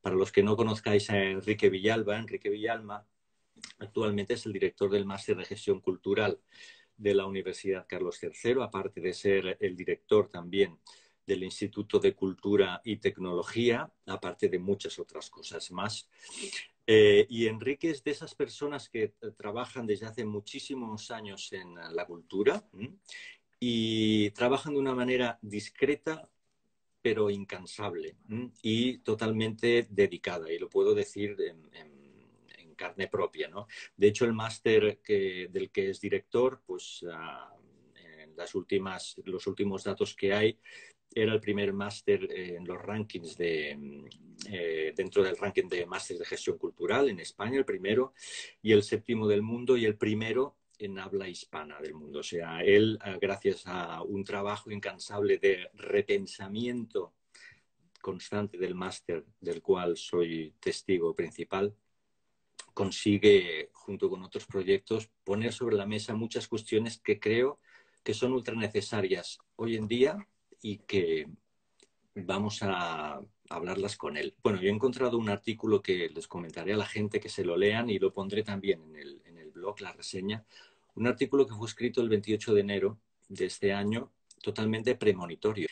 Para los que no conozcáis a Enrique Villalma actualmente es el director del Máster de Gestión Cultural de la Universidad Carlos III, aparte de ser el director también del Instituto de Cultura y Tecnología, aparte de muchas otras cosas más. Y Enrique es de esas personas que trabajan desde hace muchísimos años en la cultura y trabajan de una manera discreta, pero incansable y totalmente dedicada. Y lo puedo decir en carne propia, ¿no? De hecho, el máster del que es director, pues en los últimos datos que hay, era el primer máster en los rankings dentro del ranking de másteres de gestión cultural en España, el primero, y el séptimo del mundo, y el primero en habla hispana del mundo. O sea, él, gracias a un trabajo incansable de repensamiento constante del máster, del cual soy testigo principal, consigue, junto con otros proyectos, poner sobre la mesa muchas cuestiones que creo que son ultra necesarias hoy en día y que vamos a hablarlas con él. Bueno, yo he encontrado un artículo que les comentaré a la gente que se lo lean y lo pondré también en el blog, la reseña. Un artículo que fue escrito el 28 de enero de este año, totalmente premonitorio.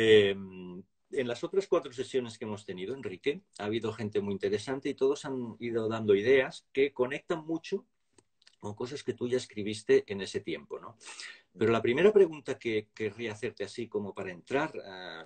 En las otras 4 sesiones que hemos tenido, Enrique, ha habido gente muy interesante y todos han ido dando ideas que conectan mucho con cosas que tú ya escribiste en ese tiempo, ¿no? Pero la primera pregunta que querría hacerte así como para entrar,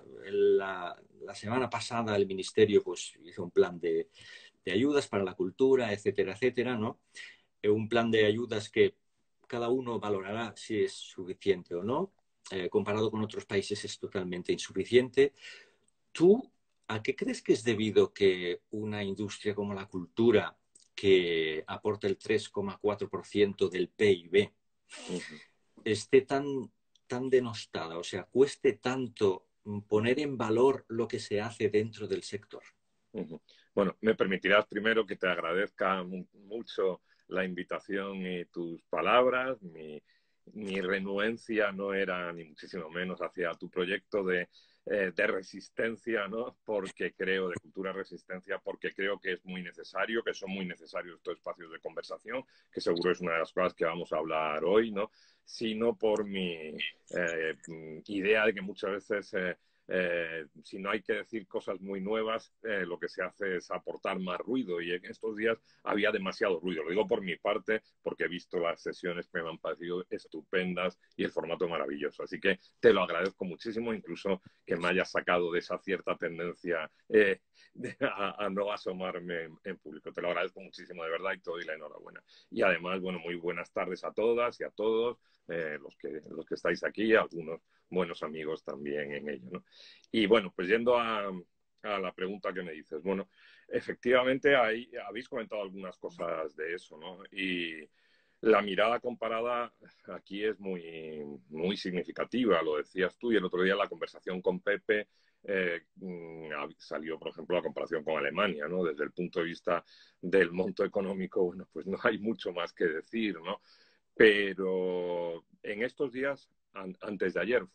la semana pasada el Ministerio pues, hizo un plan de ayudas para la cultura, etcétera, etcétera, ¿no? Un plan de ayudas que cada uno valorará si es suficiente o no. Comparado con otros países es totalmente insuficiente. ¿Tú a qué crees que es debido que una industria como la cultura, que aporta el 3,4% del PIB, esté tan denostada? O sea, cueste tanto poner en valor lo que se hace dentro del sector. Bueno, me permitirás primero que te agradezca mucho la invitación y tus palabras. Mi renuencia no era ni muchísimo menos hacia tu proyecto de resistencia, ¿no? Porque creo, de cultura resistencia, porque creo que es muy necesario, que son muy necesarios estos espacios de conversación, que seguro es una de las cosas que vamos a hablar hoy, ¿no? Sino por mi idea de que muchas veces si no hay que decir cosas muy nuevas, lo que se hace es aportar más ruido, y en estos días había demasiado ruido. Lo digo por mi parte porque he visto las sesiones que me han parecido estupendas y el formato maravilloso. Así que te lo agradezco muchísimo, incluso que me hayas sacado de esa cierta tendencia a no asomarme en público. Te lo agradezco muchísimo, de verdad, y te doy la enhorabuena. Y además, bueno, muy buenas tardes a todas y a todos los que estáis aquí, algunos buenos amigos también en ello, ¿no? Y bueno, pues yendo a la pregunta que me dices, bueno, efectivamente habéis comentado algunas cosas de eso, ¿no? Y la mirada comparada aquí es muy, muy significativa, lo decías tú, y el otro día en la conversación con Pepe salió, por ejemplo, la comparación con Alemania, ¿no? Desde el punto de vista del monto económico, bueno, pues no hay mucho más que decir, ¿no? Pero en estos días, antes de ayer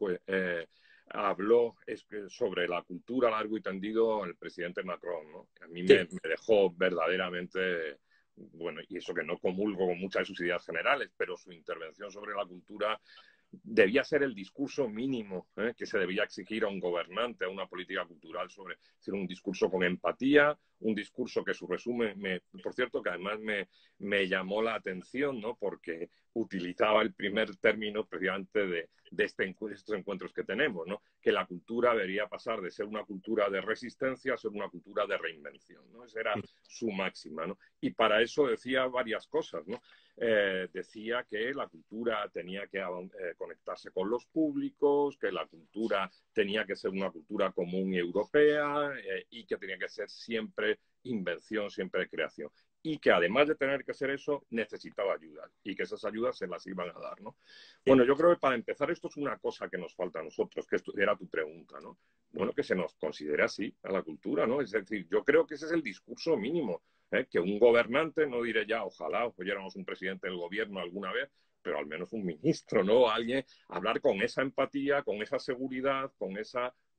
habló sobre la cultura largo y tendido el presidente Macron, ¿no? A mí me dejó verdaderamente, bueno, y eso que no comulgo con muchas de sus ideas generales, pero su intervención sobre la cultura debía ser el discurso mínimo que se debía exigir a un gobernante, a una política cultural, sobre ser un discurso con empatía, un discurso que su resumen, por cierto, que además me llamó la atención, ¿no? Porque utilizaba el primer término precisamente de estos encuentros que tenemos, ¿no? Que la cultura debería pasar de ser una cultura de resistencia a ser una cultura de reinvención, ¿no? Esa era su máxima, ¿no? Y para eso decía varias cosas, ¿no? Decía que la cultura tenía que conectarse con los públicos, que la cultura tenía que ser una cultura común y europea y que tenía que ser siempre invención, siempre creación. Y que además de tener que ser eso, necesitaba ayuda y que esas ayudas se las iban a dar, ¿no? Bueno, yo creo que para empezar esto es una cosa que nos falta a nosotros, que era tu pregunta, ¿no? Bueno, que se nos considere así a la cultura, ¿no? Es decir, yo creo que ese es el discurso mínimo, que un gobernante, no diré ya, ojalá oyéramos un presidente del gobierno alguna vez, pero al menos un ministro, ¿no? Alguien, hablar con esa empatía, con esa seguridad, con esa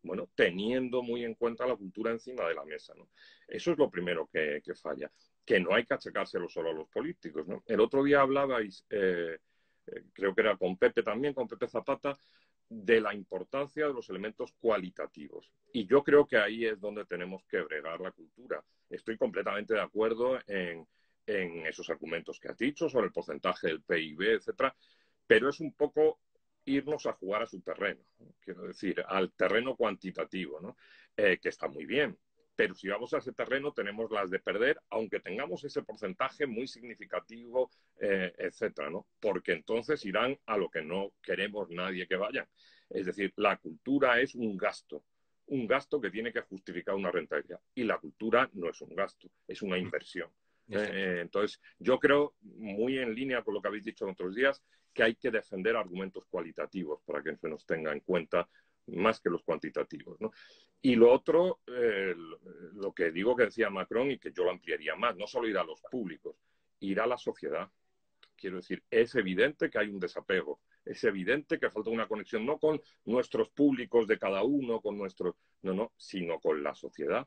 bueno, teniendo muy en cuenta la cultura encima de la mesa, ¿no? Eso es lo primero que falla, que no hay que achacárselo solo a los políticos, ¿no? El otro día hablabais, creo que era con Pepe también, con Pepe Zapata, de la importancia de los elementos cualitativos. Y yo creo que ahí es donde tenemos que bregar la cultura. Estoy completamente de acuerdo en esos argumentos que has dicho sobre el porcentaje del PIB, etcétera, pero es un poco irnos a jugar a su terreno, ¿no? Quiero decir, al terreno cuantitativo, ¿no? Que está muy bien, pero si vamos a ese terreno tenemos las de perder, aunque tengamos ese porcentaje muy significativo, etcétera, ¿no? Porque entonces irán a lo que no queremos nadie que vayan. Es decir, la cultura es un gasto que tiene que justificar una rentabilidad. Y la cultura no es un gasto, es una inversión. Entonces, yo creo, muy en línea con lo que habéis dicho en otros días, que hay que defender argumentos cualitativos para que se nos tenga en cuenta más que los cuantitativos, ¿no? Y lo otro, lo que digo que decía Macron y que yo lo ampliaría más, no solo ir a los públicos, ir a la sociedad. Quiero decir, es evidente que hay un desapego, es evidente que falta una conexión no con nuestros públicos de cada uno, con nuestros, no, sino con la sociedad.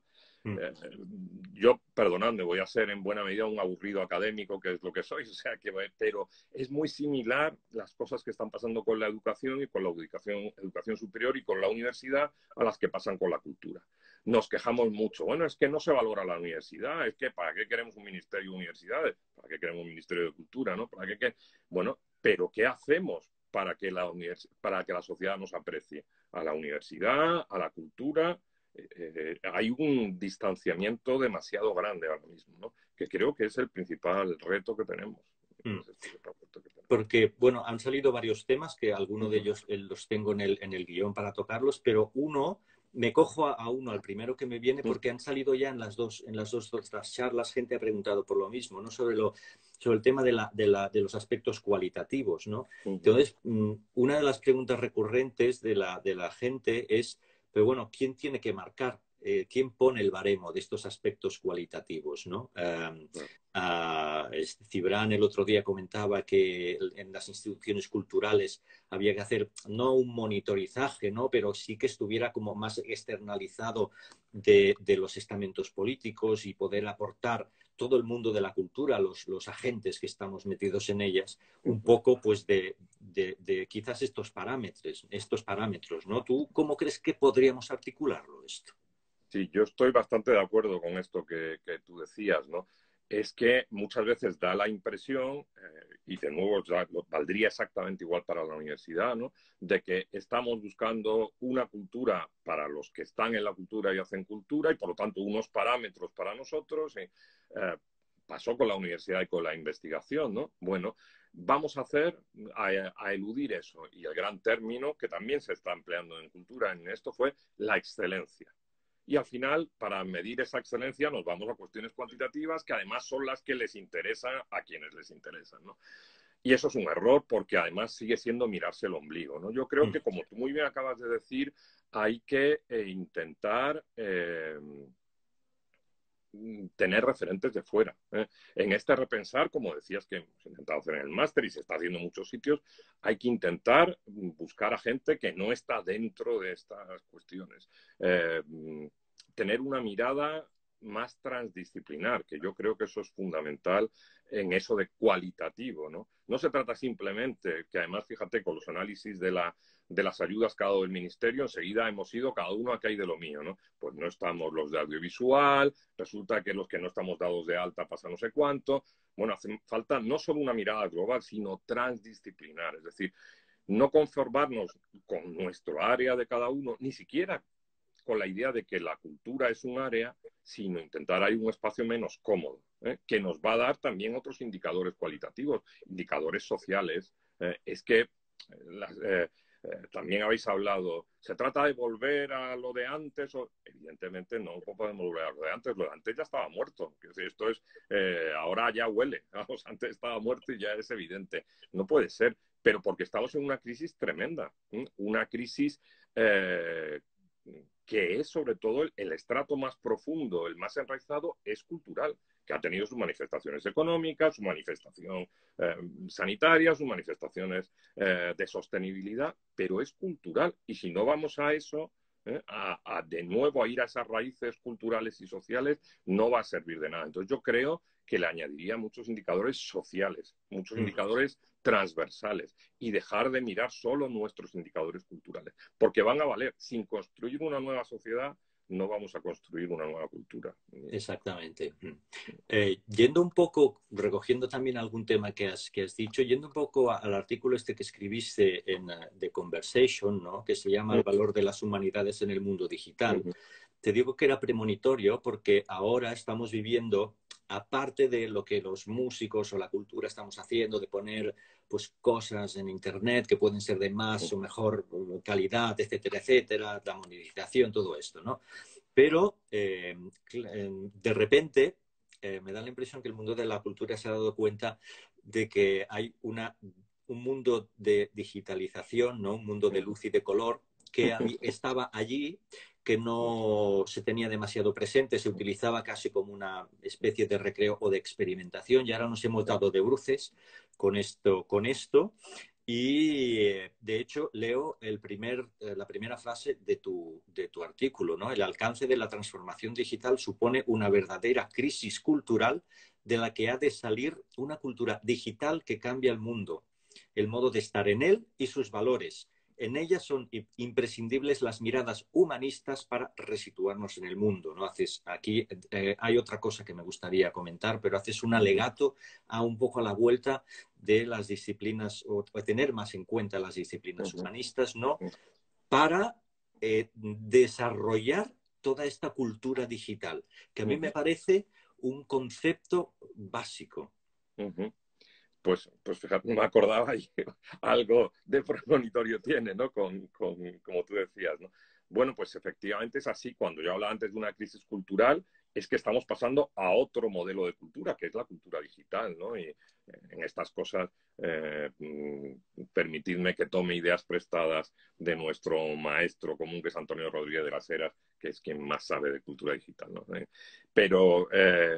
Yo, perdonadme, voy a ser en buena medida un aburrido académico, que es lo que soy, o sea, pero es muy similar las cosas que están pasando con la educación y con la educación superior y con la universidad a las que pasan con la cultura. Nos quejamos mucho. Bueno, es que no se valora la universidad, es que ¿para qué queremos un ministerio de universidades? ¿Para qué queremos un ministerio de cultura? ¿No? ¿Para qué? Bueno, pero ¿qué hacemos para que la sociedad nos aprecie? A la universidad, a la cultura. Hay un distanciamiento demasiado grande ahora mismo, ¿no? Que creo que es el principal reto que tenemos. Porque, bueno, han salido varios temas que algunos de ellos los tengo en el guión para tocarlos, pero me cojo a uno, al primero que me viene, porque han salido ya en las dos charlas, gente ha preguntado por lo mismo, ¿no? Sobre el tema de los aspectos cualitativos, ¿no? Entonces, una de las preguntas recurrentes de la gente es, pero bueno, ¿quién tiene que marcar? ¿Quién pone el baremo de estos aspectos cualitativos, ¿no? Cibran el otro día comentaba que en las instituciones culturales había que hacer no un monitorizaje, ¿no? Pero sí que estuviera como más externalizado de los estamentos políticos y poder aportar todo el mundo de la cultura, los agentes que estamos metidos en ellas, un poco pues de quizás estos parámetros, ¿no? ¿Tú cómo crees que podríamos articularlo esto? Sí, yo estoy bastante de acuerdo con esto que tú decías, ¿no? Es que muchas veces da la impresión, y de nuevo valdría exactamente igual para la universidad, ¿no? De que estamos buscando una cultura para los que están en la cultura y hacen cultura y por lo tanto unos parámetros para nosotros. Pasó con la universidad y con la investigación, ¿no? Bueno, vamos a eludir eso. Y el gran término que también se está empleando en cultura en esto fue la excelencia. Y al final, para medir esa excelencia, nos vamos a cuestiones cuantitativas que además son las que les interesan a quienes les interesan, ¿no? Y eso es un error porque además sigue siendo mirarse el ombligo, ¿no? Yo creo que, como tú muy bien acabas de decir, hay que intentar tener referentes de fuera. En este repensar, como decías que hemos intentado hacer en el máster y se está haciendo en muchos sitios, hay que intentar buscar a gente que no está dentro de estas cuestiones. Tener una mirada más transdisciplinar, que yo creo que eso es fundamental en eso de cualitativo, ¿no? No se trata simplemente, que además, fíjate, con los análisis de las ayudas que ha dado el Ministerio, enseguida hemos ido cada uno a que hay de lo mío, ¿no? Pues no estamos los de audiovisual, resulta que los que no estamos dados de alta pasa no sé cuánto. Bueno, hace falta no solo una mirada global, sino transdisciplinar, es decir, no conformarnos con nuestro área de cada uno, ni siquiera con la idea de que la cultura es un área, sino intentar hay un espacio menos cómodo, que nos va a dar también otros indicadores cualitativos, indicadores sociales. Es que también habéis hablado, ¿se trata de volver a lo de antes? Evidentemente no podemos volver a lo de antes ya estaba muerto. Esto es, ahora ya huele, vamos, antes estaba muerto y ya es evidente. No puede ser, pero porque estamos en una crisis tremenda, una crisis que es sobre todo el estrato más profundo, el más enraizado, es cultural, que ha tenido sus manifestaciones económicas, su manifestación sanitaria, sus manifestaciones de sostenibilidad, pero es cultural. Y si no vamos a eso, de nuevo a ir a esas raíces culturales y sociales, no va a servir de nada. Entonces yo creo que le añadiría muchos indicadores sociales, muchos indicadores transversales y dejar de mirar solo nuestros indicadores culturales, porque van a valer. Sin construir una nueva sociedad, no vamos a construir una nueva cultura. Exactamente. Yendo un poco, recogiendo también algún tema que has dicho, yendo un poco al artículo este que escribiste en The Conversation, ¿no? Que se llama El valor de las humanidades en el mundo digital. Te digo que era premonitorio porque ahora estamos viviendo, aparte de lo que los músicos o la cultura estamos haciendo, de poner pues cosas en Internet que pueden ser de más o mejor calidad, etcétera, etcétera, la monetización, todo esto, ¿no? Pero de repente me da la impresión que el mundo de la cultura se ha dado cuenta de que hay un mundo de digitalización, ¿no? Un mundo de luz y de color que estaba allí, que no se tenía demasiado presente, se utilizaba casi como una especie de recreo o de experimentación, y ahora nos hemos dado de bruces con esto. Y, de hecho, leo la primera frase de tu artículo, ¿no? El alcance de la transformación digital supone una verdadera crisis cultural de la que ha de salir una cultura digital que cambia el mundo, el modo de estar en él y sus valores. En ella son imprescindibles las miradas humanistas para resituarnos en el mundo, ¿no? Aquí hay otra cosa que me gustaría comentar, pero haces un alegato un poco a la vuelta de las disciplinas, o tener más en cuenta las disciplinas humanistas, ¿no? Para desarrollar toda esta cultura digital, que a mí me parece un concepto básico. Pues fíjate, me acordaba y algo de premonitorio tiene, ¿no? Como tú decías, ¿no? Bueno, pues efectivamente es así. Cuando yo hablaba antes de una crisis cultural, es que estamos pasando a otro modelo de cultura, que es la cultura digital, ¿no? Y en estas cosas, permitidme que tome ideas prestadas de nuestro maestro común, que es Antonio Rodríguez de las Heras, que es quien más sabe de cultura digital, ¿no? Pero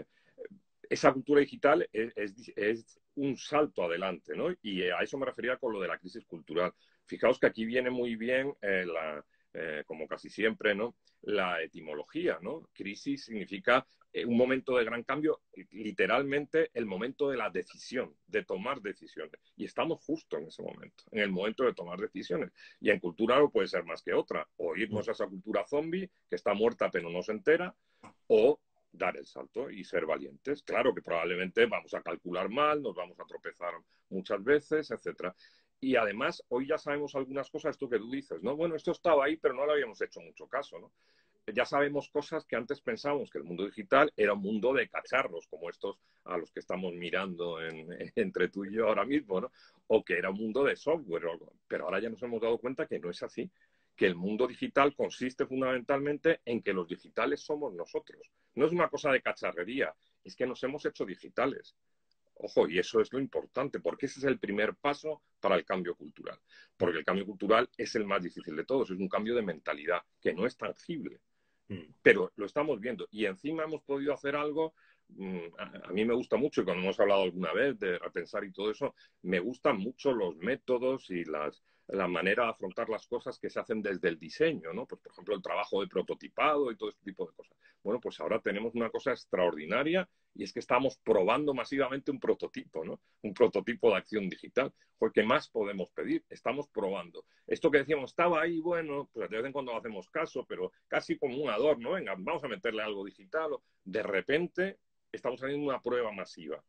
esa cultura digital es un salto adelante, ¿no? Y a eso me refería con lo de la crisis cultural. Fijaos que aquí viene muy bien como casi siempre, ¿no? La etimología, ¿no? Crisis significa un momento de gran cambio, literalmente el momento de la decisión, de tomar decisiones. Y estamos justo en ese momento, en el momento de tomar decisiones. Y en cultura no puede ser más que otra. O irnos a esa cultura zombie, que está muerta pero no se entera, o dar el salto y ser valientes. Claro que probablemente vamos a calcular mal, nos vamos a tropezar muchas veces, etcétera. Y además, hoy ya sabemos algunas cosas, esto que tú dices, ¿no? Bueno, esto estaba ahí, pero no le habíamos hecho mucho caso, ¿no? Ya sabemos cosas que antes pensábamos que el mundo digital era un mundo de cacharros, como estos a los que estamos mirando entre tú y yo ahora mismo, ¿no? O que era un mundo de software, pero ahora ya nos hemos dado cuenta que no es así, que el mundo digital consiste fundamentalmente en que los digitales somos nosotros. No es una cosa de cacharrería, es que nos hemos hecho digitales. Ojo, y eso es lo importante, porque ese es el primer paso para el cambio cultural. Porque el cambio cultural es el más difícil de todos, es un cambio de mentalidad que no es tangible. Pero lo estamos viendo. Y encima hemos podido hacer algo. A mí me gusta mucho, y cuando hemos hablado alguna vez de repensar y todo eso, me gustan mucho los métodos y la manera de afrontar las cosas que se hacen desde el diseño, ¿no? Pues, por ejemplo, el trabajo de prototipado y todo este tipo de cosas. Bueno, pues ahora tenemos una cosa extraordinaria y es que estamos probando masivamente un prototipo, ¿no? Un prototipo de acción digital. Porque más podemos pedir? Estamos probando. Esto que decíamos, estaba ahí, bueno, pues de vez en cuando hacemos caso, pero casi como un adorno, venga, vamos a meterle algo digital. De repente estamos haciendo una prueba masiva.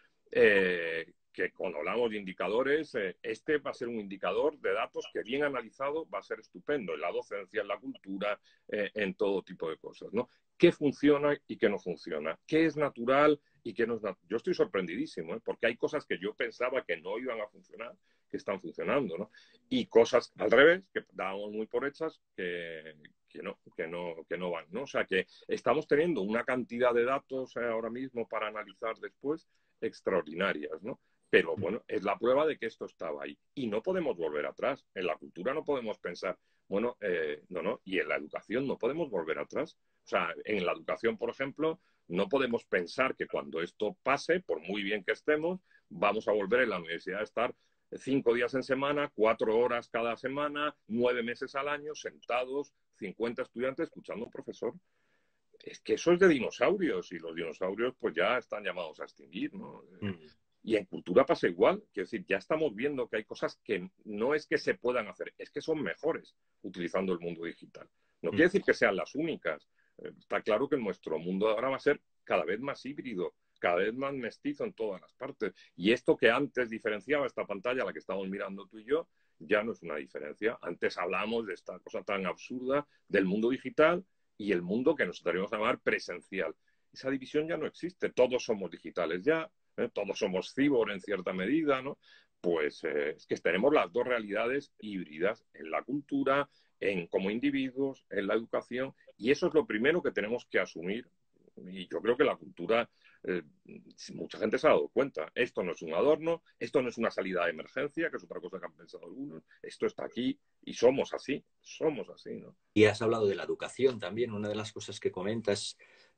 Que cuando hablamos de indicadores, este va a ser un indicador de datos que bien analizado va a ser estupendo en la docencia, en la cultura, en todo tipo de cosas, ¿no? ¿Qué funciona y qué no funciona? ¿Qué es natural y qué no es natural? Yo estoy sorprendidísimo, porque hay cosas que yo pensaba que no iban a funcionar, que están funcionando, ¿no? Y cosas al revés, que dábamos muy por hechas, que no van, ¿no? O sea, que estamos teniendo una cantidad de datos ahora mismo para analizar después extraordinarias, ¿no? Pero bueno, es la prueba de que esto estaba ahí. Y no podemos volver atrás. En la cultura no podemos pensar, bueno, no. Y en la educación no podemos volver atrás. O sea, en la educación, por ejemplo, no podemos pensar que cuando esto pase, por muy bien que estemos, vamos a volver en la universidad a estar 5 días en semana, 4 horas cada semana, 9 meses al año, sentados, 50 estudiantes escuchando a un profesor. Es que eso es de dinosaurios, y los dinosaurios pues ya están llamados a extinguir, ¿no? Y en cultura pasa igual, quiero decir, ya estamos viendo que hay cosas que no es que se puedan hacer, es que son mejores utilizando el mundo digital. No quiere decir que sean las únicas. Está claro que nuestro mundo ahora va a ser cada vez más híbrido, cada vez más mestizo en todas las partes. Y esto que antes diferenciaba esta pantalla, la que estamos mirando tú y yo, ya no es una diferencia. Antes hablamos de esta cosa tan absurda del mundo digital y el mundo que nos estaríamos a llamar presencial. Esa división ya no existe. Todos somos digitales ya, todos somos cyborg en cierta medida, ¿no? Pues es que tenemos las dos realidades híbridas en la cultura, como individuos, en la educación, y eso es lo primero que tenemos que asumir. Y yo creo que la cultura, mucha gente se ha dado cuenta. Esto no es un adorno, esto no es una salida de emergencia, que es otra cosa que han pensado algunos. Esto está aquí y somos así, ¿no? Y has hablado de la educación también. Una de las cosas que comentas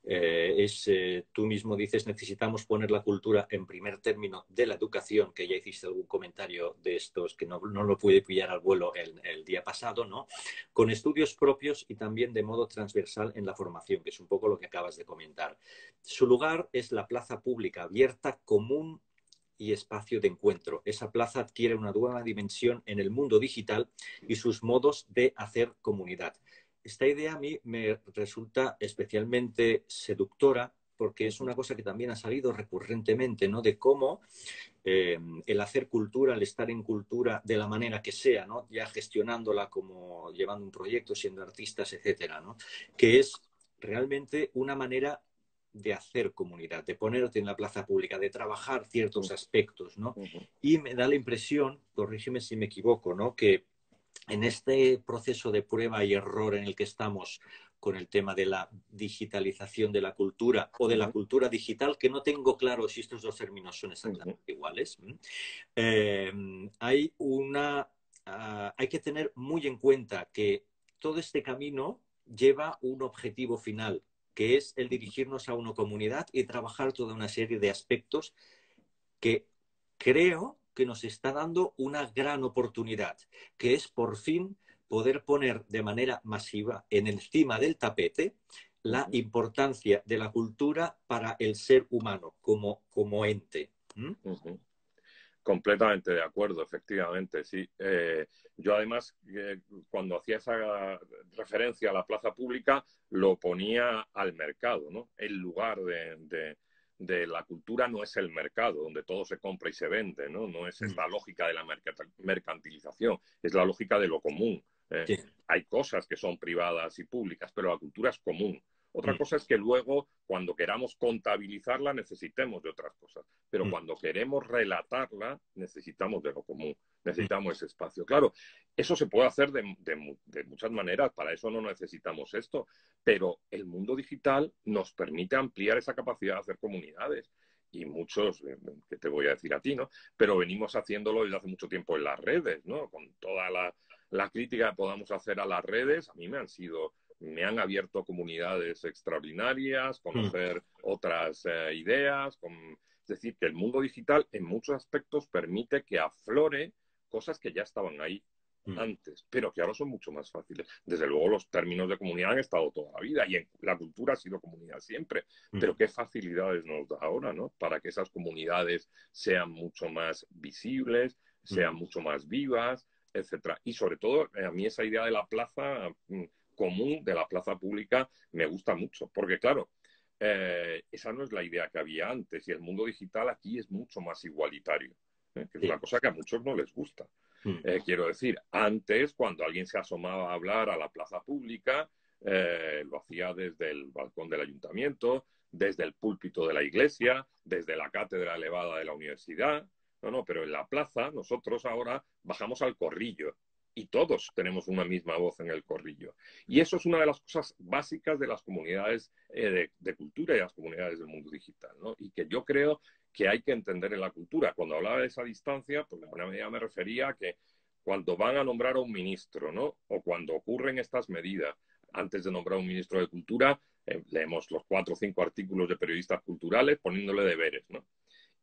tú mismo dices, necesitamos poner la cultura en primer término de la educación, que ya hiciste algún comentario de estos que no lo pude pillar al vuelo el día pasado, ¿no? Con estudios propios y también de modo transversal en la formación, que es un poco lo que acabas de comentar. Su lugar es la plaza pública, abierta, común y espacio de encuentro. Esa plaza adquiere una nueva dimensión en el mundo digital y sus modos de hacer comunidad. Esta idea a mí me resulta especialmente seductora porque es una cosa que también ha salido recurrentemente, ¿no? De cómo el hacer cultura, el estar en cultura de la manera que sea, ¿no? Ya gestionándola como llevando un proyecto, siendo artistas, etcétera, ¿no? Que es realmente una manera de hacer comunidad, de ponerte en la plaza pública, de trabajar ciertos aspectos, ¿no? Y me da la impresión, corrígeme si me equivoco, ¿no? Que en este proceso de prueba y error en el que estamos con el tema de la digitalización de la cultura o de la cultura digital, que no tengo claro si estos dos términos son exactamente iguales, hay que tener muy en cuenta que todo este camino lleva un objetivo final, que es el dirigirnos a una comunidad y trabajar toda una serie de aspectos que creo que nos está dando una gran oportunidad, que es por fin poder poner de manera masiva encima del tapete la importancia de la cultura para el ser humano como ente. Completamente de acuerdo, efectivamente, sí. Yo además, cuando hacía esa referencia a la plaza pública, lo ponía al mercado, ¿no? El lugar de la cultura no es el mercado, donde todo se compra y se vende, ¿no? No es esta lógica de la mercantilización, es la lógica de lo común. Sí. Hay cosas que son privadas y públicas, pero la cultura es común. Otra cosa es que luego, cuando queramos contabilizarla, necesitemos de otras cosas. Pero cuando queremos relatarla, necesitamos de lo común, necesitamos ese espacio. Claro, eso se puede hacer de muchas maneras, para eso no necesitamos esto, pero el mundo digital nos permite ampliar esa capacidad de hacer comunidades. Y muchos, que te voy a decir a ti, ¿no? Pero venimos haciéndolo desde hace mucho tiempo en las redes, ¿no? Con toda la crítica que podamos hacer a las redes, a mí me han abierto comunidades extraordinarias, conocer otras ideas. Es decir, que el mundo digital en muchos aspectos permite que aflore cosas que ya estaban ahí antes, pero que ahora son mucho más fáciles. Desde luego los términos de comunidad han estado toda la vida y la cultura ha sido comunidad siempre, pero qué facilidades nos da ahora, ¿no? Para que esas comunidades sean mucho más visibles, sean mucho más vivas, etcétera. Y sobre todo, a mí esa idea de la plaza común, de la plaza pública, me gusta mucho, porque claro, esa no es la idea que había antes, y el mundo digital aquí es mucho más igualitario, que es una cosa que a muchos no les gusta. Quiero decir, antes, cuando alguien se asomaba a hablar a la plaza pública, lo hacía desde el balcón del ayuntamiento, desde el púlpito de la iglesia, desde la cátedra elevada de la universidad. No, pero en la plaza nosotros ahora bajamos al corrillo y todos tenemos una misma voz en el corrillo. Y eso es una de las cosas básicas de las comunidades de cultura y de las comunidades del mundo digital, ¿no? Y que yo creo que hay que entender en la cultura. Cuando hablaba de esa distancia, pues de alguna manera me refería a que cuando van a nombrar a un ministro, ¿no? O cuando ocurren estas medidas, antes de nombrar a un ministro de Cultura, leemos los 4 o 5 artículos de periodistas culturales poniéndole deberes, ¿no?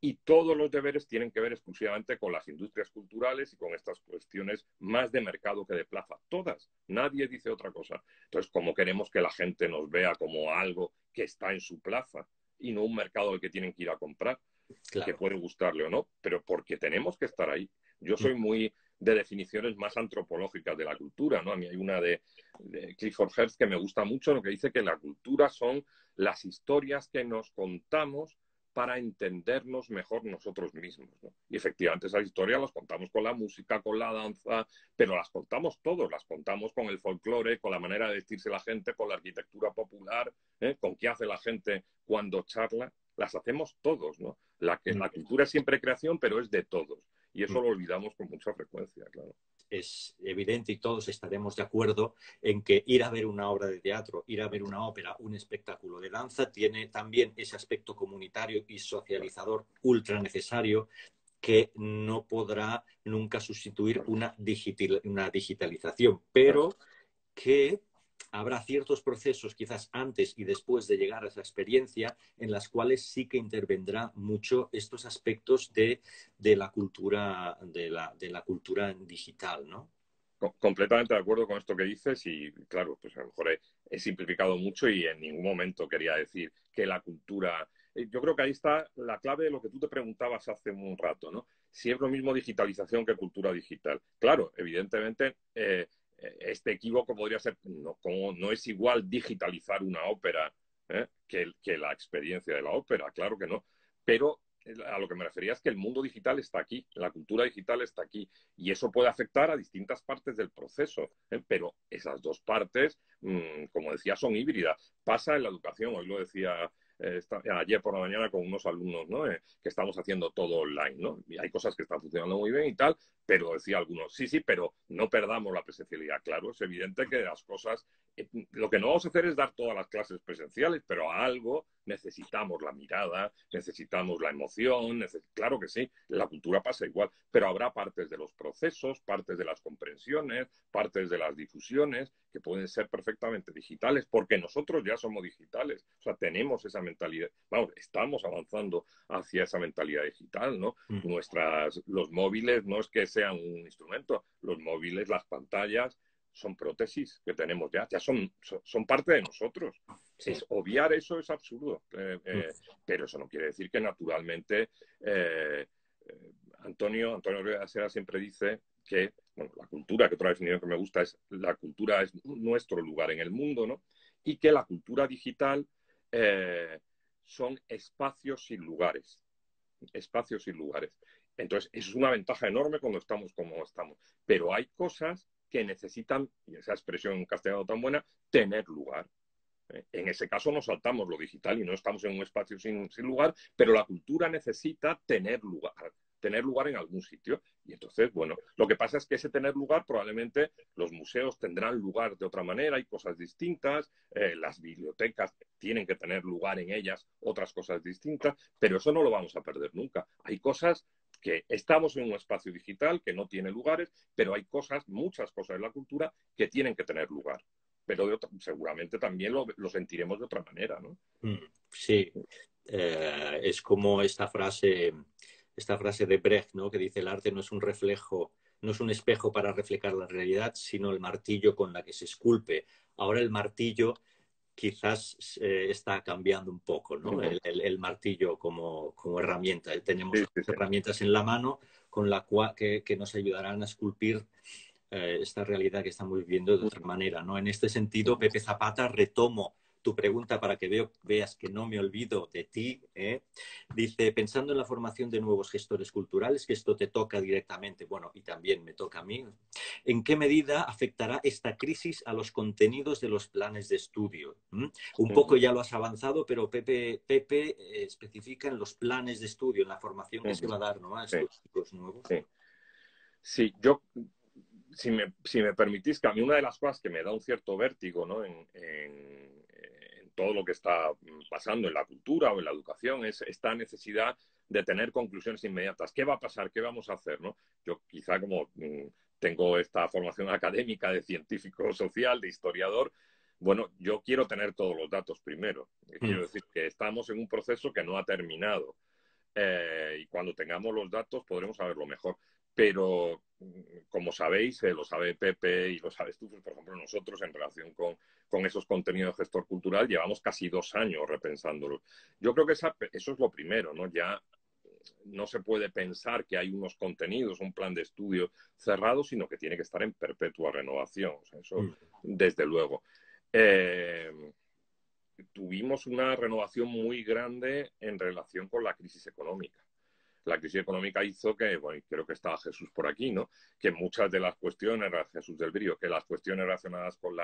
y todos los deberes tienen que ver exclusivamente con las industrias culturales y con estas cuestiones más de mercado que de plaza. Todas. Nadie dice otra cosa. Entonces, ¿cómo queremos que la gente nos vea como algo que está en su plaza y no un mercado al que tienen que ir a comprar? Claro. Que puede gustarle o no, pero porque tenemos que estar ahí. Yo soy muy de definiciones más antropológicas de la cultura, ¿no? A mí hay una de Clifford Geertz que me gusta mucho, lo que dice que la cultura son las historias que nos contamos para entendernos mejor nosotros mismos, ¿no? Y efectivamente esas historias las contamos con la música, con la danza, pero las contamos todos, las contamos con el folclore, con la manera de vestirse la gente, con la arquitectura popular, con qué hace la gente cuando charla, las hacemos todos, ¿no? La cultura es siempre creación, pero es de todos. Y eso lo olvidamos con mucha frecuencia, claro. Es evidente y todos estaremos de acuerdo en que ir a ver una obra de teatro, ir a ver una ópera, un espectáculo de danza tiene también ese aspecto comunitario y socializador ultra necesario que no podrá nunca sustituir una digitalización, pero que habrá ciertos procesos, quizás antes y después de llegar a esa experiencia, en las cuales sí que intervendrá mucho estos aspectos de la cultura, de la cultura digital, ¿no? Completamente de acuerdo con esto que dices y, claro, pues a lo mejor he simplificado mucho y en ningún momento quería decir que la cultura... Yo creo que ahí está la clave de lo que tú te preguntabas hace un rato, ¿no? Si es lo mismo digitalización que cultura digital. Claro, evidentemente, este equívoco podría ser, no, como no es igual digitalizar una ópera que la experiencia de la ópera, claro que no. Pero a lo que me refería es que el mundo digital está aquí, la cultura digital está aquí, y eso puede afectar a distintas partes del proceso, pero esas dos partes, como decía, son híbridas. Pasa en la educación, hoy lo decía ayer por la mañana con unos alumnos, ¿no? Que estamos haciendo todo online, ¿no? Y hay cosas que están funcionando muy bien y tal, pero decía algunos, sí, pero no perdamos la presencialidad. Claro, es evidente que las cosas, lo que no vamos a hacer es dar todas las clases presenciales, pero a algo necesitamos la mirada, necesitamos la emoción, claro que sí, la cultura pasa igual, pero habrá partes de los procesos, partes de las comprensiones, partes de las difusiones que pueden ser perfectamente digitales, porque nosotros ya somos digitales, o sea, tenemos esa mentalidad, vamos, estamos avanzando hacia esa mentalidad digital, ¿no? Los móviles no es que sean un instrumento, los móviles, las pantallas, son prótesis que tenemos ya son parte de nosotros. Sí. Obviar eso es absurdo, pero eso no quiere decir que naturalmente Antonio Rivera siempre dice que, bueno, la cultura, que otra definición que me gusta es la cultura es nuestro lugar en el mundo, ¿no? Y que la cultura digital son espacios sin lugares. Espacios sin lugares. Entonces, eso es una ventaja enorme cuando estamos como estamos. Pero hay cosas que necesitan, y esa expresión en castellano tan buena, tener lugar. En ese caso nos saltamos lo digital y no estamos en un espacio sin lugar, pero la cultura necesita tener lugar en algún sitio. Y entonces, bueno, lo que pasa es que ese tener lugar probablemente los museos tendrán lugar de otra manera, hay cosas distintas, las bibliotecas tienen que tener lugar en ellas, otras cosas distintas, pero eso no lo vamos a perder nunca. Hay cosas que estamos en un espacio digital que no tiene lugares, pero hay cosas, muchas cosas de la cultura que tienen que tener lugar. Pero seguramente también lo sentiremos de otra manera, ¿no? Sí, es como esta frase de Brecht, ¿no? Que dice: el arte no es un reflejo, no es un espejo para reflejar la realidad, sino el martillo con la que se esculpe. Ahora el martillo quizás está cambiando un poco, ¿no? El martillo como herramienta. Tenemos herramientas en la mano con la cual que nos ayudarán a esculpir esta realidad que estamos viviendo de otra manera, ¿no? En este sentido, Pepe Zapata, retomo tu pregunta para que veas que no me olvido de ti. Dice: pensando en la formación de nuevos gestores culturales, que esto te toca directamente, bueno, y también me toca a mí, ¿en qué medida afectará esta crisis a los contenidos de los planes de estudio? Un poco ya lo has avanzado, pero Pepe especifica en los planes de estudio, en la formación que se va a dar, ¿no?, a estos chicos nuevos. Sí, yo... Si me permitís, que a mí una de las cosas que me da un cierto vértigo, ¿no?, en todo lo que está pasando en la cultura o en la educación es esta necesidad de tener conclusiones inmediatas. ¿Qué va a pasar? ¿Qué vamos a hacer? ¿No? Yo quizá como tengo esta formación académica de científico social, de historiador, bueno, yo quiero tener todos los datos primero. Quiero decir que estamos en un proceso que no ha terminado. y cuando tengamos los datos podremos saberlo mejor. Pero, como sabéis, lo sabe Pepe y lo sabes tú, pues, por ejemplo, nosotros en relación con esos contenidos de gestor cultural llevamos casi 2 años repensándolos. Yo creo que eso es lo primero, ¿no? Ya no se puede pensar que hay unos contenidos, un plan de estudio cerrado, sino que tiene que estar en perpetua renovación. O sea, eso, desde luego. Tuvimos una renovación muy grande en relación con la crisis económica. La crisis económica hizo que, bueno, y creo que estaba Jesús por aquí, ¿no? Que muchas de las cuestiones, Jesús del Brío, que las cuestiones relacionadas con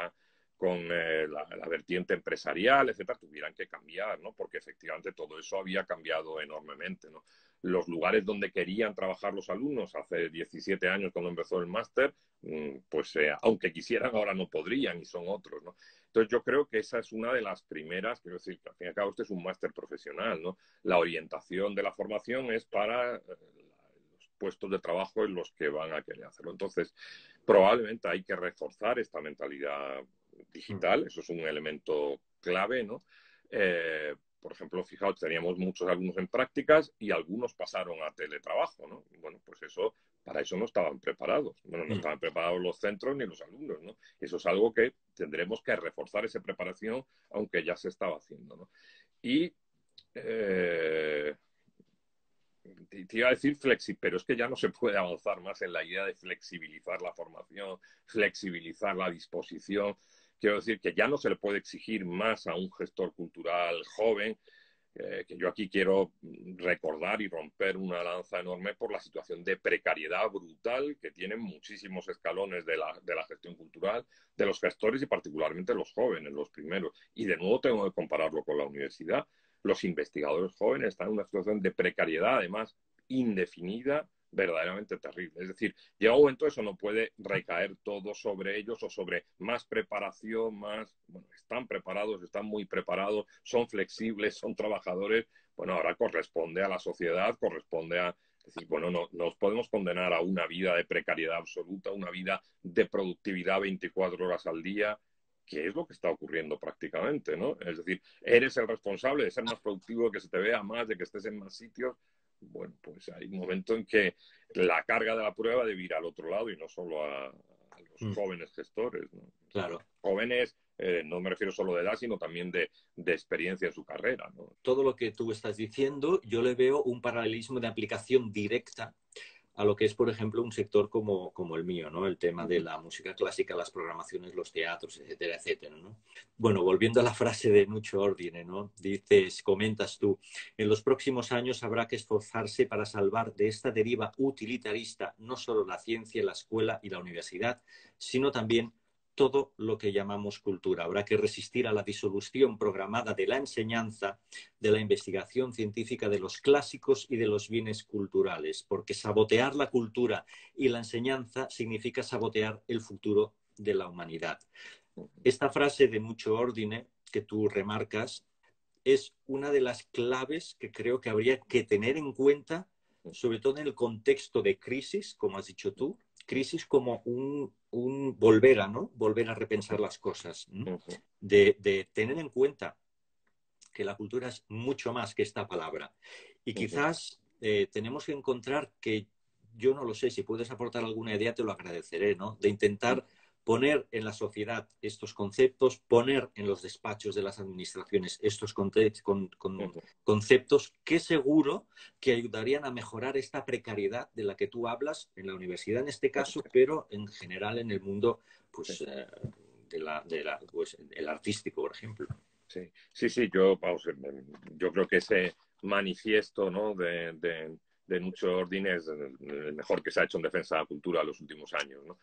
la vertiente empresarial, etcétera, tuvieran que cambiar, ¿no? Porque efectivamente todo eso había cambiado enormemente, ¿no? Los lugares donde querían trabajar los alumnos hace 17 años cuando empezó el máster, pues aunque quisieran ahora no podrían y son otros, ¿no? Entonces yo creo que esa es una de las primeras, quiero decir, que al fin y al cabo este es un máster profesional, ¿no? La orientación de la formación es para los puestos de trabajo en los que van a querer hacerlo. Entonces, probablemente hay que reforzar esta mentalidad digital, eso es un elemento clave, ¿no? Por ejemplo, fijaos, teníamos muchos alumnos en prácticas y algunos pasaron a teletrabajo, ¿no? Bueno, pues eso, para eso no estaban preparados. Bueno, no estaban preparados los centros ni los alumnos, ¿no? Eso es algo que tendremos que reforzar esa preparación, aunque ya se estaba haciendo, ¿no? Y te iba a decir pero es que ya no se puede avanzar más en la idea de flexibilizar la formación, flexibilizar la disposición. Quiero decir que ya no se le puede exigir más a un gestor cultural joven, que yo aquí quiero recordar y romper una lanza enorme por la situación de precariedad brutal que tienen muchísimos escalones de la gestión cultural, de los gestores y particularmente los jóvenes, los primeros. Y de nuevo tengo que compararlo con la universidad. Los investigadores jóvenes están en una situación de precariedad, además, indefinida, verdaderamente terrible. Es decir, llega un momento eso no puede recaer todo sobre ellos o sobre más preparación, más, bueno, están preparados, están muy preparados, son flexibles, son trabajadores. Bueno, ahora corresponde a la sociedad, corresponde a decir, bueno, no nos podemos condenar a una vida de precariedad absoluta, una vida de productividad 24 horas al día, que es lo que está ocurriendo prácticamente, ¿no? Es decir, eres el responsable de ser más productivo, de que se te vea más, de que estés en más sitios. Bueno, pues hay un momento en que la carga de la prueba debe ir al otro lado y no solo a los jóvenes gestores, ¿no? Claro. Jóvenes, no me refiero solo de edad, sino también de experiencia en su carrera, ¿no? Todo lo que tú estás diciendo, yo le veo un paralelismo de aplicación directa a lo que es, por ejemplo, un sector como el mío, ¿no? El tema de la música clásica, las programaciones, los teatros, etcétera, etcétera, ¿no? Bueno, volviendo a la frase de Nuccio Ordine, ¿no? Comentas tú, en los próximos años habrá que esforzarse para salvar de esta deriva utilitarista no solo la ciencia, la escuela y la universidad, sino también todo lo que llamamos cultura. Habrá que resistir a la disolución programada de la enseñanza, de la investigación científica, de los clásicos y de los bienes culturales, porque sabotear la cultura y la enseñanza significa sabotear el futuro de la humanidad. Esta frase de Nuccio Ordine que tú remarcas es una de las claves que creo que habría que tener en cuenta, sobre todo en el contexto de crisis, como has dicho tú, crisis como un volver a repensar las cosas, de tener en cuenta que la cultura es mucho más que esta palabra. Y quizás tenemos que encontrar que, yo no lo sé, si puedes aportar alguna idea te lo agradeceré, ¿no? De intentar poner en la sociedad estos conceptos, poner en los despachos de las administraciones estos conceptos que seguro que ayudarían a mejorar esta precariedad de la que tú hablas, en la universidad en este caso, pero en general en el mundo pues, pues, el artístico, por ejemplo. Sí, yo creo que ese manifiesto, ¿no? de Nuccio Ordine es el mejor que se ha hecho en defensa de la cultura en los últimos años, ¿no?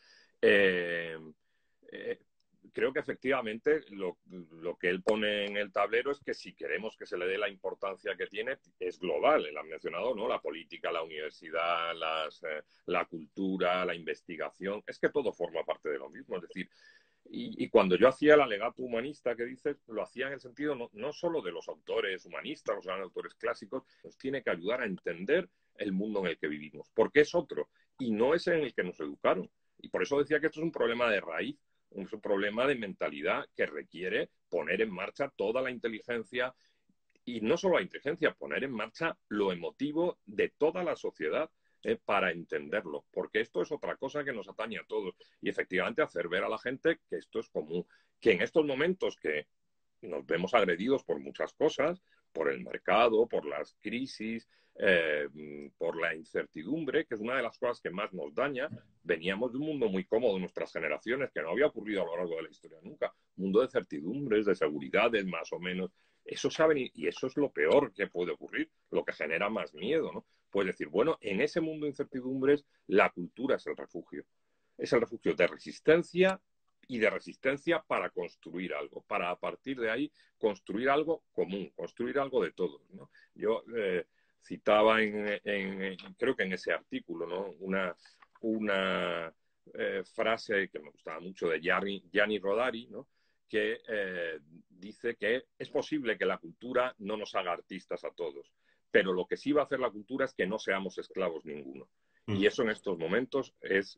Creo que efectivamente lo que él pone en el tablero es que si queremos que se le dé la importancia que tiene, es global. Él ha mencionado, ¿no? La política, la universidad, la cultura, la investigación. Es que todo forma parte de lo mismo. Es decir, y cuando yo hacía el alegato humanista que dices, lo hacía en el sentido no solo de los autores humanistas, los grandes autores clásicos, nos tiene que ayudar a entender el mundo en el que vivimos, porque es otro, y no es en el que nos educaron. Y por eso decía que esto es un problema de raíz, un problema de mentalidad que requiere poner en marcha toda la inteligencia y no solo la inteligencia, poner en marcha lo emotivo de toda la sociedad para entenderlo, porque esto es otra cosa que nos atañe a todos y efectivamente hacer ver a la gente que esto es común, que en estos momentos que nos vemos agredidos por muchas cosas, por el mercado, por las crisis, por la incertidumbre, que es una de las cosas que más nos daña. Veníamos de un mundo muy cómodo en nuestras generaciones, que no había ocurrido a lo largo de la historia nunca. Un mundo de certidumbres, de seguridades, más o menos. Eso saben, y eso es lo peor que puede ocurrir, lo que genera más miedo, ¿no? Puedes decir, bueno, en ese mundo de incertidumbres, la cultura es el refugio. Es el refugio de resistencia y de resistencia para construir algo, para a partir de ahí construir algo común, construir algo de todos, ¿no? Yo citaba creo que en ese artículo, ¿no? una frase que me gustaba mucho de Gianni Rodari, ¿no? Que dice que es posible que la cultura no nos haga artistas a todos, pero lo que sí va a hacer la cultura es que no seamos esclavos ninguno. Y eso en estos momentos es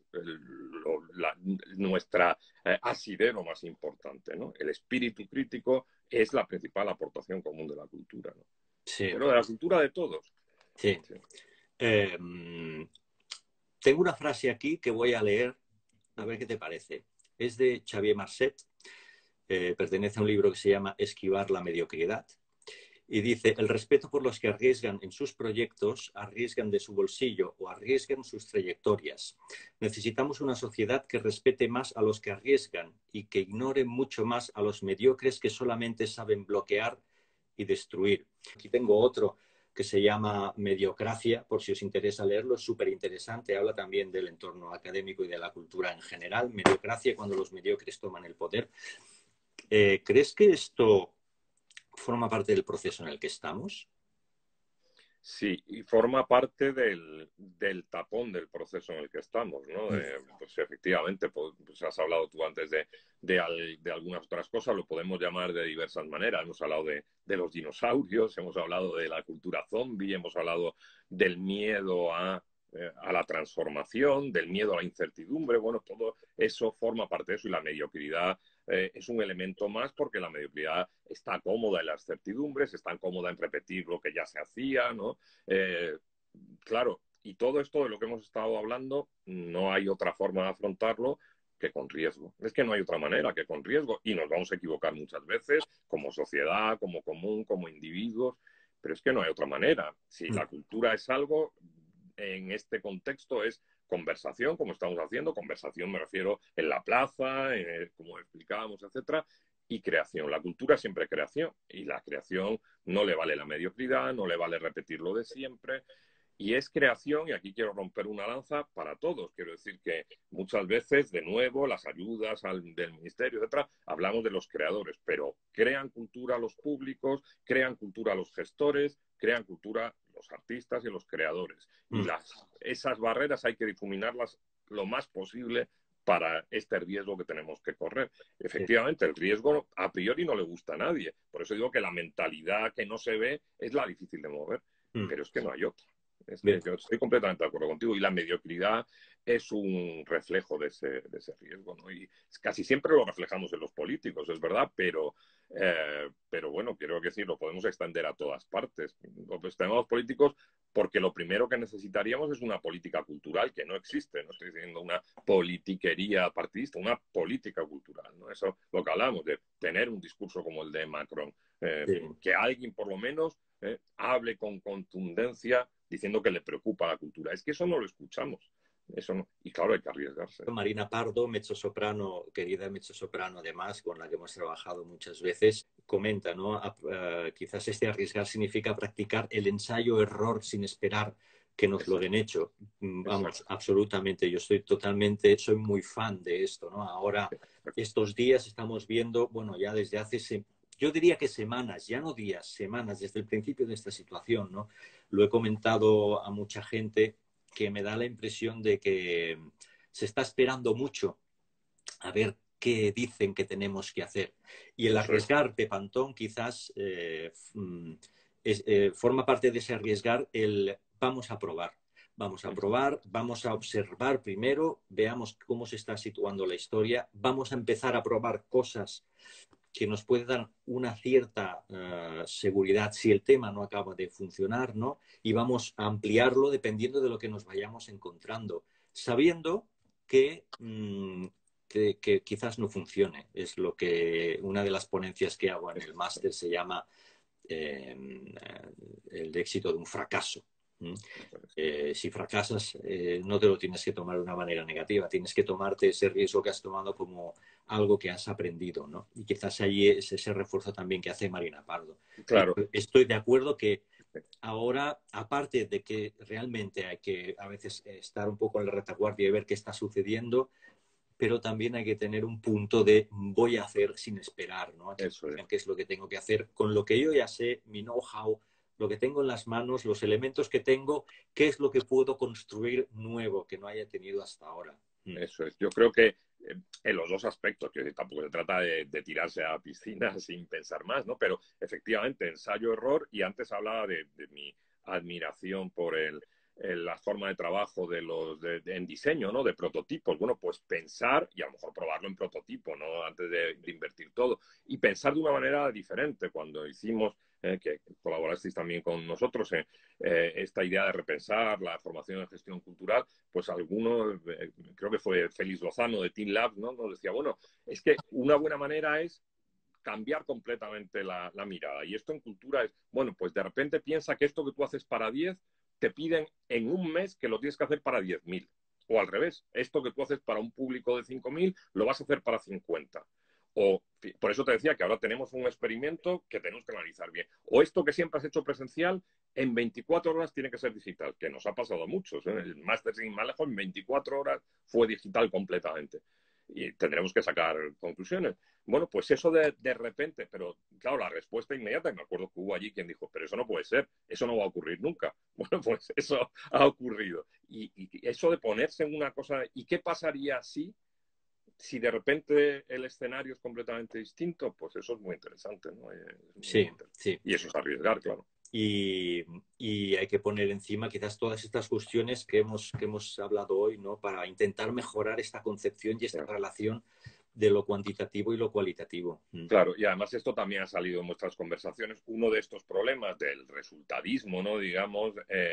nuestra asidero más importante, ¿no? El espíritu crítico es la principal aportación común de la cultura, ¿no? Sí. Pero de la cultura de todos. Sí. Sí. Tengo una frase aquí que voy a leer, a ver qué te parece. Es de Xavier Marcet, pertenece a un libro que se llama Esquivar la mediocridad. Y dice, el respeto por los que arriesgan en sus proyectos, arriesgan de su bolsillo o arriesgan sus trayectorias. Necesitamos una sociedad que respete más a los que arriesgan y que ignore mucho más a los mediocres que solamente saben bloquear y destruir. Aquí tengo otro que se llama Mediocracia, por si os interesa leerlo, es súper interesante, habla también del entorno académico y de la cultura en general. Mediocracia cuando los mediocres toman el poder. ¿Crees que esto forma parte del proceso en el que estamos? Sí, y forma parte del tapón del proceso en el que estamos, ¿no? Pues efectivamente, pues has hablado tú antes de algunas otras cosas, lo podemos llamar de diversas maneras. Hemos hablado de los dinosaurios, hemos hablado de la cultura zombie, hemos hablado del miedo a la transformación, del miedo a la incertidumbre. Bueno, todo eso forma parte de eso y la mediocridad es un elemento más porque la mediocridad está cómoda en las certidumbres, está cómoda en repetir lo que ya se hacía, ¿no? Claro, y todo esto de lo que hemos estado hablando, no hay otra forma de afrontarlo que con riesgo. Es que no hay otra manera que con riesgo y nos vamos a equivocar muchas veces como sociedad, como común, como individuos, pero es que no hay otra manera. Si la cultura es algo, en este contexto es conversación, como estamos haciendo, conversación me refiero en la plaza, como explicábamos, etcétera, y creación. La cultura es siempre creación y la creación no le vale la mediocridad, no le vale repetir lo de siempre y es creación y aquí quiero romper una lanza para todos. Quiero decir que muchas veces, de nuevo, las ayudas del ministerio, etcétera, hablamos de los creadores, pero crean cultura los públicos, crean cultura los gestores, crean cultura los artistas y los creadores. Y esas barreras hay que difuminarlas lo más posible para este riesgo que tenemos que correr. Efectivamente, el riesgo a priori no le gusta a nadie. Por eso digo que la mentalidad que no se ve es la difícil de mover, pero es que no hay otra. Es que yo estoy completamente de acuerdo contigo y la mediocridad es un reflejo de ese riesgo, ¿no? Y casi siempre lo reflejamos en los políticos, es verdad, pero bueno, quiero decir, lo podemos extender a todas partes. Lo extendemos a los políticos porque lo primero que necesitaríamos es una política cultural que no existe, no estoy diciendo una politiquería partidista, una política cultural, ¿no? Eso es lo que hablamos, de tener un discurso como el de Macron, que alguien por lo menos hable con contundencia diciendo que le preocupa la cultura. Es que eso no lo escuchamos. Eso no. Y claro, hay que arriesgarse. Marina Pardo, mezzosoprano, querida mezzosoprano además, con la que hemos trabajado muchas veces, comenta, ¿no? Quizás este arriesgar significa practicar el ensayo-error sin esperar que nos lo den hecho. Vamos, absolutamente. Yo soy muy fan de esto, ¿no? Ahora, estos días estamos viendo, bueno, ya desde hace yo diría que semanas, ya no días, semanas, desde el principio de esta situación, ¿no? Lo he comentado a mucha gente que me da la impresión de que se está esperando mucho a ver qué dicen que tenemos que hacer. Y el arriesgar, Pepantón, quizás forma parte de ese arriesgar el vamos a probar. Vamos a probar, vamos a observar primero, veamos cómo se está situando la historia, vamos a empezar a probar cosas que nos puede dar una cierta seguridad si el tema no acaba de funcionar, ¿no? Y vamos a ampliarlo dependiendo de lo que nos vayamos encontrando, sabiendo que quizás no funcione. Es lo que una de las ponencias que hago en el máster se llama el éxito de un fracaso. Si fracasas, no te lo tienes que tomar de una manera negativa, tienes que tomarte ese riesgo que has tomado como algo que has aprendido, ¿no? Y quizás ahí es ese refuerzo también que hace Marina Pardo. Claro. Estoy de acuerdo que ahora, aparte de que realmente hay que a veces estar un poco en la retaguardia y ver qué está sucediendo, pero también hay que tener un punto de voy a hacer sin esperar, ¿no? Qué es lo que tengo que hacer con lo que yo ya sé, mi know-how, lo que tengo en las manos, los elementos que tengo, qué es lo que puedo construir nuevo que no haya tenido hasta ahora. Eso es. Yo creo que en los dos aspectos, que tampoco se trata de tirarse a la piscina sin pensar más, ¿no? Pero efectivamente, ensayo-error, y antes hablaba de mi admiración por la forma de trabajo en diseño, ¿no? De prototipos. Bueno, pues pensar y a lo mejor probarlo en prototipo, ¿no? Antes de invertir todo. Y pensar de una manera diferente. Cuando hicimos, que colaborasteis también con nosotros en esta idea de repensar la formación en gestión cultural, pues algunos, creo que fue Félix Lozano de Team Labs, ¿no? Nos decía, bueno, es que una buena manera es cambiar completamente la mirada. Y esto en cultura es, bueno, pues de repente piensa que esto que tú haces para 10 te piden en un mes que lo tienes que hacer para 10.000. O al revés, esto que tú haces para un público de 5.000 lo vas a hacer para 50. O, por eso te decía que ahora tenemos un experimento que tenemos que analizar bien. O esto que siempre has hecho presencial, en 24 horas tiene que ser digital, que nos ha pasado a muchos. El máster sin más lejos, en 24 horas fue digital completamente. Y tendremos que sacar conclusiones. Bueno, pues eso de repente, pero claro, la respuesta inmediata, me acuerdo que hubo allí quien dijo, pero eso no puede ser, eso no va a ocurrir nunca. Bueno, pues eso ha ocurrido. Y eso de ponerse en una cosa, ¿y qué pasaría si de repente el escenario es completamente distinto? Pues eso es muy interesante, ¿no? Sí, interesante. Sí. Y eso es arriesgar, claro. Y hay que poner encima quizás todas estas cuestiones que hemos hablado hoy, ¿no? Para intentar mejorar esta concepción y esta relación de lo cuantitativo y lo cualitativo. Claro, y además esto también ha salido en nuestras conversaciones. Uno de estos problemas del resultadismo, ¿no? Digamos,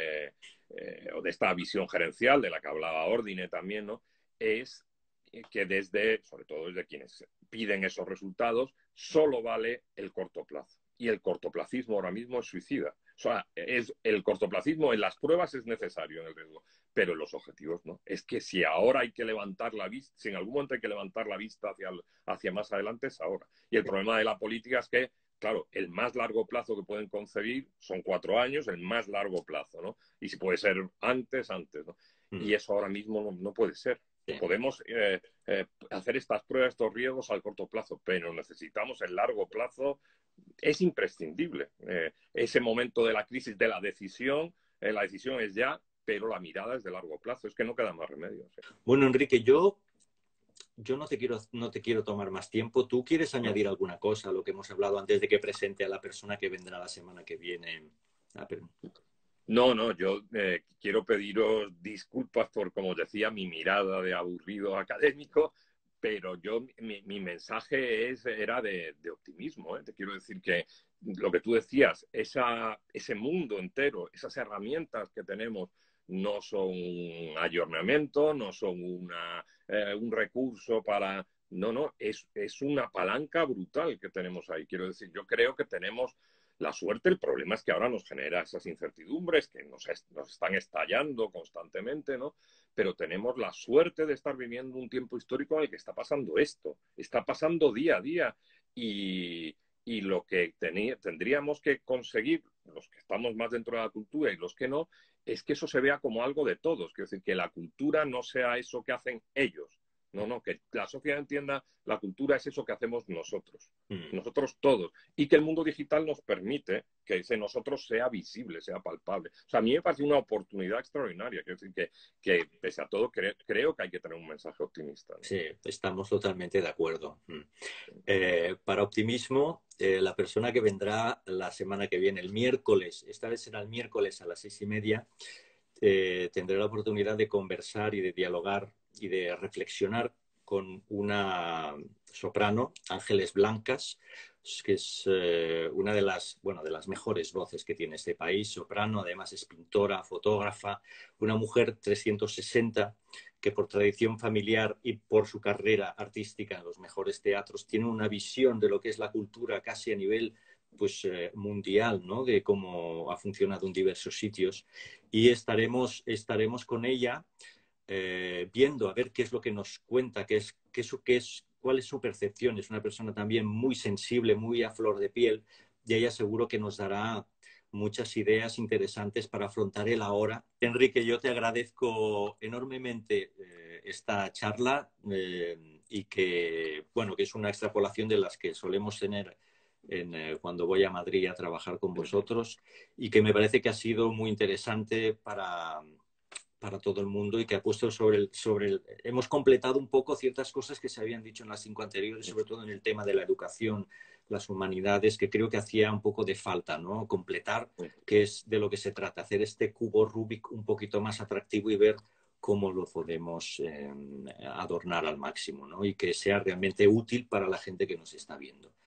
o de esta visión gerencial de la que hablaba Ordine también, ¿no? Es que sobre todo desde quienes piden esos resultados, solo vale el corto plazo. Y el cortoplacismo ahora mismo es suicida. O sea, el cortoplacismo en las pruebas es necesario en el riesgo, pero en los objetivos no. Es que si ahora hay que levantar la vista, si en algún momento hay que levantar la vista hacia más adelante, es ahora. Y el problema de la política es que, claro, el más largo plazo que pueden concebir son 4 años, el más largo plazo, ¿no? Y si puede ser antes, ¿no? Y eso ahora mismo no puede ser. Podemos hacer estas pruebas, estos riesgos al corto plazo, pero necesitamos el largo plazo. Es imprescindible. Ese momento de la crisis de la decisión es ya, pero la mirada es de largo plazo. Es que no queda más remedio. ¿Sí? Bueno, Enrique, yo no te quiero tomar más tiempo. ¿Tú quieres añadir alguna cosa a lo que hemos hablado antes de que presente a la persona que vendrá la semana que viene? No, yo quiero pediros disculpas por, como os decía, mi mirada de aburrido académico, pero mi mensaje era de optimismo. Te quiero decir que lo que tú decías, ese mundo entero, esas herramientas que tenemos, no son un ayornamiento, no son un recurso para... No, es una palanca brutal que tenemos ahí. Quiero decir, yo creo que tenemos la suerte. El problema es que ahora nos genera esas incertidumbres que nos están estallando constantemente, ¿no? Pero tenemos la suerte de estar viviendo un tiempo histórico en el que está pasando esto, está pasando día a día, y lo que tendríamos que conseguir, los que estamos más dentro de la cultura y los que no, es que eso se vea como algo de todos, es decir, que la cultura no sea eso que hacen ellos. No, que la sociedad entienda la cultura es eso que hacemos nosotros todos, y que el mundo digital nos permite que ese nosotros sea visible, sea palpable. O sea, a mí me parece una oportunidad extraordinaria, quiero decir que pese a todo creo que hay que tener un mensaje optimista, ¿no? Sí, estamos totalmente de acuerdo. Para optimismo, la persona que vendrá la semana que viene, el miércoles, esta vez será el miércoles a las 6:30, tendré la oportunidad de conversar y de dialogar y de reflexionar con una soprano, Ángeles Blancas, que es una de las, bueno, de las mejores voces que tiene este país, soprano, además es pintora, fotógrafa, una mujer 360 que por tradición familiar y por su carrera artística en los mejores teatros tiene una visión de lo que es la cultura casi a nivel pues, mundial, ¿no? De cómo ha funcionado en diversos sitios. Y estaremos con ella viendo a ver qué es lo que nos cuenta, cuál es su percepción. Es una persona también muy sensible, muy a flor de piel, y ella seguro que nos dará muchas ideas interesantes para afrontar el ahora. Enrique, yo te agradezco enormemente esta charla y que, bueno, que es una extrapolación de las que solemos tener cuando voy a Madrid a trabajar con vosotros y que me parece que ha sido muy interesante para todo el mundo y que ha puesto hemos completado un poco ciertas cosas que se habían dicho en las 5 anteriores, sobre todo en el tema de la educación, las humanidades, que creo que hacía un poco de falta, ¿no? Completar, que es de lo que se trata, hacer este cubo Rubik un poquito más atractivo y ver cómo lo podemos adornar al máximo, ¿no? Y que sea realmente útil para la gente que nos está viendo.